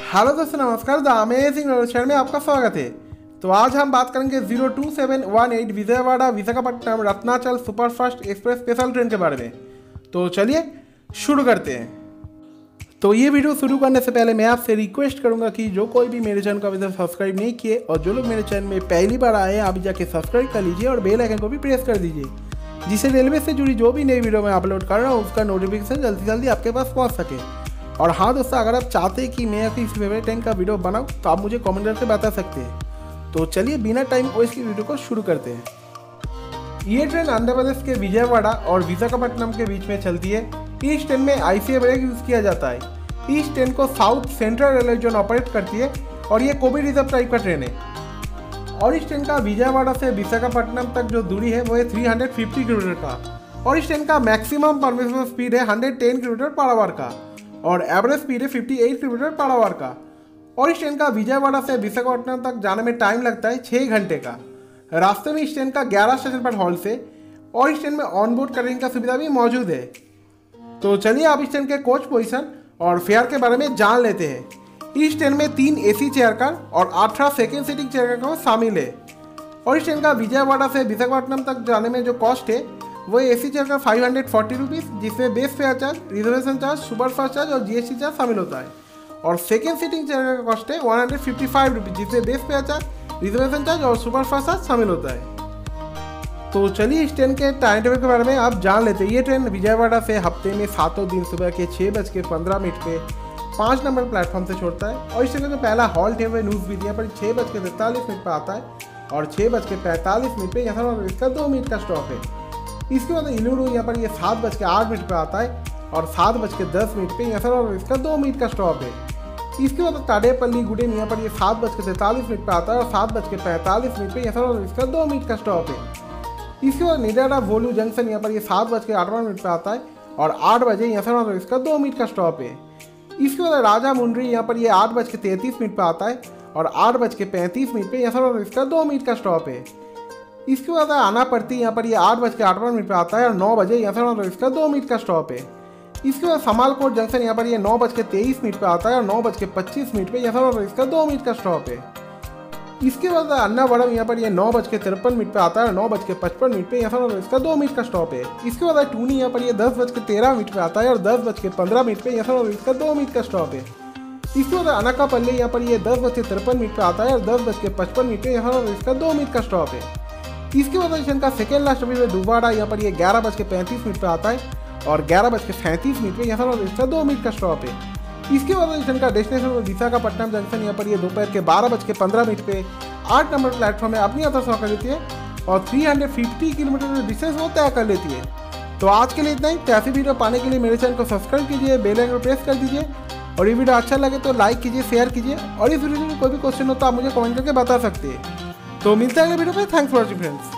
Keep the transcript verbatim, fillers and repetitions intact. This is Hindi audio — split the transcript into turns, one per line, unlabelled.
हेलो दोस्तों, नमस्कार। द अमेजिंग चैनल में आपका स्वागत है। तो आज हम बात करेंगे zero two seven one eight Vijayawada Visakhapatnam Ratnachal superfast express special train के बारे में। तो चलिए शुरू करते हैं। तो ये वीडियो शुरू करने से पहले मैं आपसे रिक्वेस्ट करूंगा कि जो कोई भी मेरे चैनल को अभी तक सब्सक्राइब नहीं किए और जो लोग मेरे चैनल में पहली बार आए हैं अभी जाके सब्सक्राइब कर लीजिए और बेल आइकन को भी प्रेस कर दीजिए, जिससे रेलवे से जुड़ी जो भी नई वीडियो मैं अपलोड कर रहा हूँ उसका नोटिफिकेशन जल्दी जल्दी आपके पास पहुँच सके। और हाँ दोस्तों, अगर आप चाहते हैं कि मैं आपकी फेवरेट ट्रेन का वीडियो बनाऊँ तो आप मुझे कमेंट करके बता सकते हैं। तो चलिए बिना टाइम वेस्ट की वीडियो को शुरू करते हैं। ये ट्रेन आंध्र प्रदेश के विजयवाड़ा और विशाखापट्टनम के बीच में चलती है। इस ट्रेन में आईसीए ब्रेक यूज़ किया जाता है। इस ट्रेन को south central railway zone operate करती है और ये कोविड रिजर्व टाइप का ट्रेन है। और इस ट्रेन का विजयवाड़ा से विशाखापट्टनम तक जो दूरी है वो है थ्री हंड्रेड फिफ्टी किलोमीटर का। और इस ट्रेन का मैक्सिमम परमिसिबल स्पीड है hundred ten kilometre per hour का और एवरेज स्पीड है fifty eight kilometre per hour का। और इस ट्रेन का विजयवाड़ा से विशाखापट्टनम तक जाने में टाइम लगता है छः घंटे का। रास्ते में इस ट्रेन का ग्यारह स्टेशन पर हॉल्ट है और इस ट्रेन में ऑन बोर्ड करेंट का सुविधा भी मौजूद है। तो चलिए आप इस ट्रेन के कोच पोजीशन और फेयर के बारे में जान लेते हैं। इस ट्रेन में तीन एसी चेयर कार और अठारह सेकेंड सीटिंग चेयर कार शामिल है। और इस ट्रेन का विजयवाड़ा से विशाखापट्टनम तक जाने में जो कॉस्ट है वो एसी चेयर का फाइव हंड्रेड फोर्टी रुपीज़, जिसमें base fare charge, reservation charge, superfast charge और जीएसटी चार्ज शामिल होता है। और सेकेंड सीटिंग चेयर का कॉस्ट है one hundred fifty five rupees, जिसमें base fare charge, reservation charge और सुपरफास्ट चार्ज शामिल होता है। तो चलिए इस ट्रेन के टाइम टेबल के बारे में आप जान लेते हैं। ये ट्रेन विजयवाड़ा से हफ्ते में सातों दिन सुबह के छः बज के पंद्रह मिनट पे पाँच नंबर प्लेटफॉर्म से छोड़ता है। और इस ट्रेन का जो पहला हॉल्ट है वह न्यूज़ मीडिया पर छः बज के तैंतालीस मिनट पर आता है और छः बज के पैंतालीस मिनट पर यहाँ पर इसका दो मिनट का स्टॉप है। इसके बाद इलूरू यहाँ पर ये सात बज के आठ मिनट पर आता है और सात बज के दस मिनट पर यहाँ पर इसका दो मिनट का स्टॉप है। इसके बाद ताडेपल्ली गुडेन यहाँ पर ये सात बज के तैंतालीस मिनट पर आता है और सात बज के पैंतालीस मिनट पर यहाँ पर इसका दो मिनट का स्टॉप है। इसके बाद निडाडा वोलू जंक्शन यहाँ पर ये सात बज के अठावन मिनट पर आता है और आठ बजे यहाँ पर इसका दो मिनट का स्टॉप है। इसके बाद राजा मुंड्री यहाँ पर ये आठ बज के तैंतीस मिनट पर आता है और आठ बज के पैंतीस मिनट पर यहाँ पर इसका दो मिनट का स्टॉप है। इसके बाद आना पड़ती यहाँ पर ये आठ बज के अठावन मिनट पर आता है और नौ बजे यहाँ पर इसका दो मिनट का स्टॉप है। इसके बाद समालकोट जंक्शन यहाँ पर ये नौ बज के तेईस मिनट पर आता है और नौ बज के पच्चीस मिनट पर यहाँ पर इसका दो मिनट का स्टॉप है। इसके बाद अन्नावरम यहाँ पर ये नौ बज के तिरपन मिनट पर आता है और नौ बज के पचपन मिनट पर यहाँ पर इसका दो मिनट का स्टॉप है। इसके बाद टूनी यहाँ पर ये दस बज के तेरह मिनट पर आता है और दस बज के पंद्रह मिनट पर यहाँ पर इसका दो मिनट का स्टॉप है। इसके बाद अनाकापल्ली यहाँ पर ये दस बज के तिरपन मिनट पर आता है और दस बज के पचपन मिनट पर यहाँ पर इसका दो मिनट का स्टॉप है। इसके बाद स्टेशन का सेकेंड लास्ट स्टॉपेज है दुबाड़ा, यहाँ पर ये ग्यारह बज के पैंतीस मिनट पर आता है और ग्यारह बज के सैंतीस मिनट पर यहाँ पर इसका दो मिनट का स्टॉप है। इसके बाद स्टेशन का डेस्टिनेशन विशाखापट्टनम जंक्शन यहाँ पर ये दोपहर के बारह बज के पंद्रह मिनट पे आठ नंबर प्लेटफॉर्म में अपनी यात्रा शुरू कर लेती है और तीन सौ पचास किलोमीटर डिस्टेंस वो तय कर लेती है। तो आज के लिए इतना ही। तो ऐसी वीडियो पाने के लिए मेरे चैनल को सब्सक्राइब कीजिए, बेल आइकन को प्रेस कर दीजिए और ये वीडियो अच्छा लगे तो लाइक कीजिए, शेयर कीजिए और इस वीडियो में कोई भी क्वेश्चन हो तो आप मुझे कमेंट करके बता सकते हैं। तो मिलते हैं अगले वीडियो में। Thanks for watching friends.